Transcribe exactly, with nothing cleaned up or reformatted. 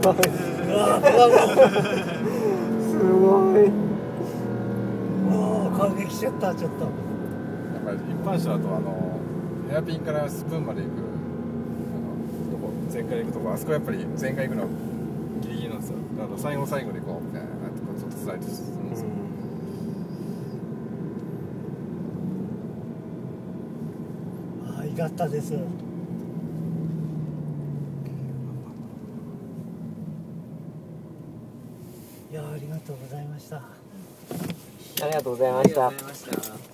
ごい。 もう感激しちゃった。ちょっとなんか一般車だとあのヘアピンからスプーンまで行くあのとこ前回行くとこあそこやっぱり前回行くのギリギリなんですよ。だから最後の最後でこうみたいなちょっとスライドするんですよ。 ああ、いがったです。いや、ありがとうございました。 ありがとうございました。 ありがとうございました。